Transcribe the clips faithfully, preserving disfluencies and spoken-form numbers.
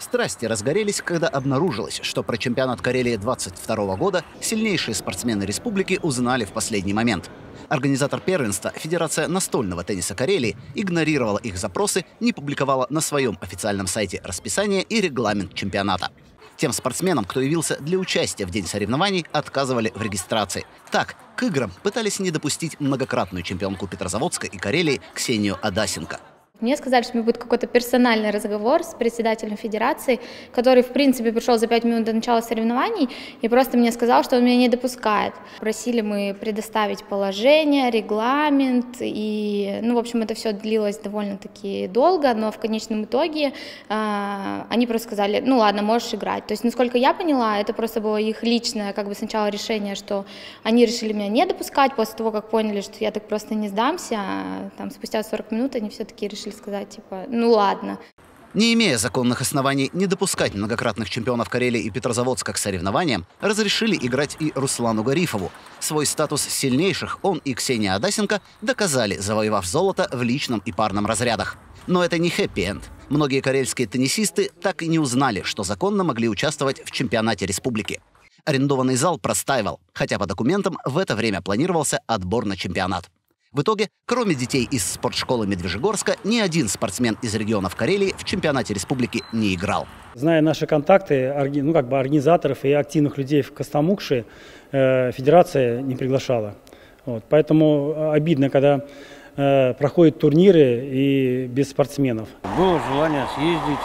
Страсти разгорелись, когда обнаружилось, что про чемпионат Карелии двадцать второго года сильнейшие спортсмены республики узнали в последний момент. Организатор первенства, Федерация настольного тенниса Карелии, игнорировала их запросы, не публиковала на своем официальном сайте расписание и регламент чемпионата. Тем спортсменам, кто явился для участия в день соревнований, отказывали в регистрации. Так, к играм пытались не допустить многократную чемпионку Петрозаводска и Карелии Ксению Адасенко. Мне сказали, что у меня будет какой-то персональный разговор с председателем федерации, который, в принципе, пришел за пять минут до начала соревнований и просто мне сказал, что он меня не допускает. Просили мы предоставить положение, регламент, и, ну, в общем, это все длилось довольно-таки долго, но в конечном итоге э, они просто сказали, ну ладно, можешь играть. То есть, насколько я поняла, это просто было их личное, как бы, сначала решение, что они решили меня не допускать, после того, как поняли, что я так просто не сдамся, а, там, спустя сорок минут они все-таки решили сказать, типа, ну ладно. Не имея законных оснований не допускать многократных чемпионов Карелии и Петрозаводска к соревнованиям, разрешили играть и Руслану Гарифову. Свой статус сильнейших он и Ксения Адасенко доказали, завоевав золото в личном и парном разрядах. Но это не хэппи-энд. Многие карельские теннисисты так и не узнали, что законно могли участвовать в чемпионате республики. Арендованный зал простаивал, хотя по документам в это время планировался отбор на чемпионат. В итоге, кроме детей из спортшколы Медвежьегорска, ни один спортсмен из регионов Карелии в чемпионате республики не играл. Зная наши контакты, ну, как бы организаторов и активных людей в Костомукше, э, федерация не приглашала. Вот. Поэтому обидно, когда э, проходят турниры и без спортсменов. Было желание съездить,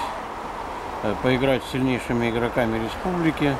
э, поиграть с сильнейшими игроками республики,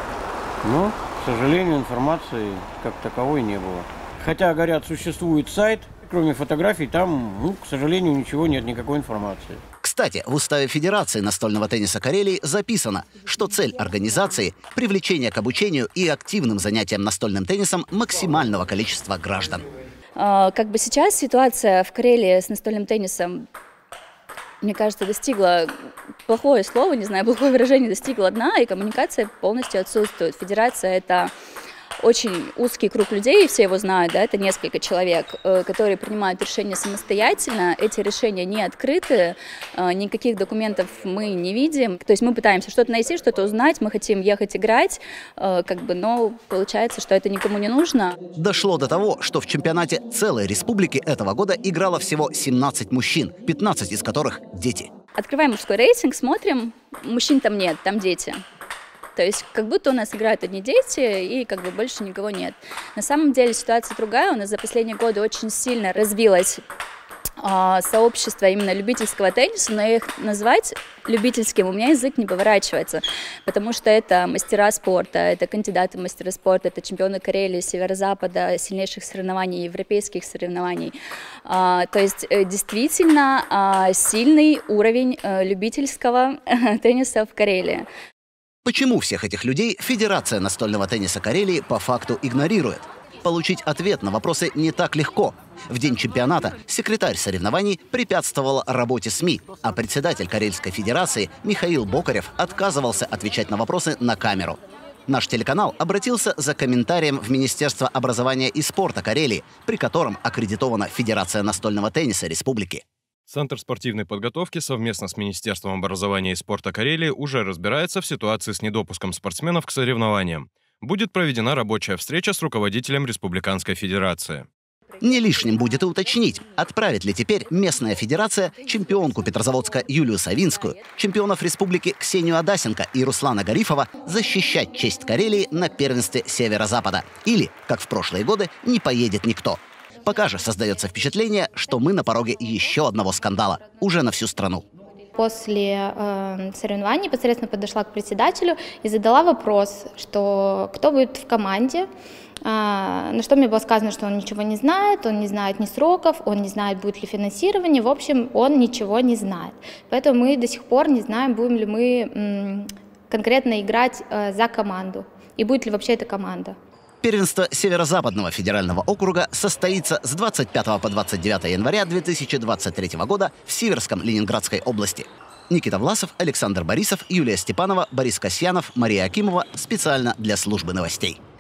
но, к сожалению, информации как таковой не было. Хотя, говорят, существует сайт, кроме фотографий, там, ну, к сожалению, ничего нет, никакой информации. Кстати, в уставе Федерации настольного тенниса Карелии записано, что цель организации – привлечение к обучению и активным занятиям настольным теннисом максимального количества граждан. Как бы сейчас ситуация в Карелии с настольным теннисом, мне кажется, достигла, плохое слово, не знаю, плохое выражение, достигла дна, и коммуникация полностью отсутствует. Федерация – это очень узкий круг людей, все его знают, да, это несколько человек, которые принимают решения самостоятельно. Эти решения не открыты, никаких документов мы не видим. То есть мы пытаемся что-то найти, что-то узнать, мы хотим ехать играть, как бы, но получается, что это никому не нужно. Дошло до того, что в чемпионате целой республики этого года играло всего семнадцать мужчин, пятнадцать из которых дети. Открываем мужской рейтинг, смотрим, мужчин там нет, там дети. То есть как будто у нас играют одни дети и как бы больше никого нет. На самом деле ситуация другая. У нас за последние годы очень сильно развилось э, сообщество именно любительского тенниса, но их назвать любительским у меня язык не поворачивается, потому что это мастера спорта, это кандидаты в мастера спорта, это чемпионы Карелии, Северо-Запада, сильнейших соревнований, европейских соревнований. А, то есть действительно а, сильный уровень а, любительского тенниса в Карелии. Почему всех этих людей Федерация настольного тенниса Карелии по факту игнорирует? Получить ответ на вопросы не так легко. В день чемпионата секретарь соревнований препятствовала работе СМИ, а председатель Карельской Федерации Михаил Бокарев отказывался отвечать на вопросы на камеру. Наш телеканал обратился за комментарием в Министерство образования и спорта Карелии, при котором аккредитована Федерация настольного тенниса республики. Центр спортивной подготовки совместно с Министерством образования и спорта Карелии уже разбирается в ситуации с недопуском спортсменов к соревнованиям. Будет проведена рабочая встреча с руководителем Республиканской Федерации. Не лишним будет и уточнить, отправит ли теперь местная федерация чемпионку Петрозаводска Юлию Савинскую, чемпионов республики Ксению Адасенко и Руслана Гарифова защищать честь Карелии на первенстве Северо-Запада. Или, как в прошлые годы, не поедет никто. Пока же создается впечатление, что мы на пороге еще одного скандала, уже на всю страну. После э, соревнований непосредственно подошла к председателю и задала вопрос, что кто будет в команде, э, на что мне было сказано, что он ничего не знает, он не знает ни сроков, он не знает, будет ли финансирование, в общем, он ничего не знает. Поэтому мы до сих пор не знаем, будем ли мы м, конкретно играть э, за команду и будет ли вообще эта команда. Первенство Северо-Западного федерального округа состоится с двадцать пятого по двадцать девятое января две тысячи двадцать третьего года в Сиверском Ленинградской области. Никита Власов, Александр Борисов, Юлия Степанова, Борис Касьянов, Мария Акимова специально для службы новостей.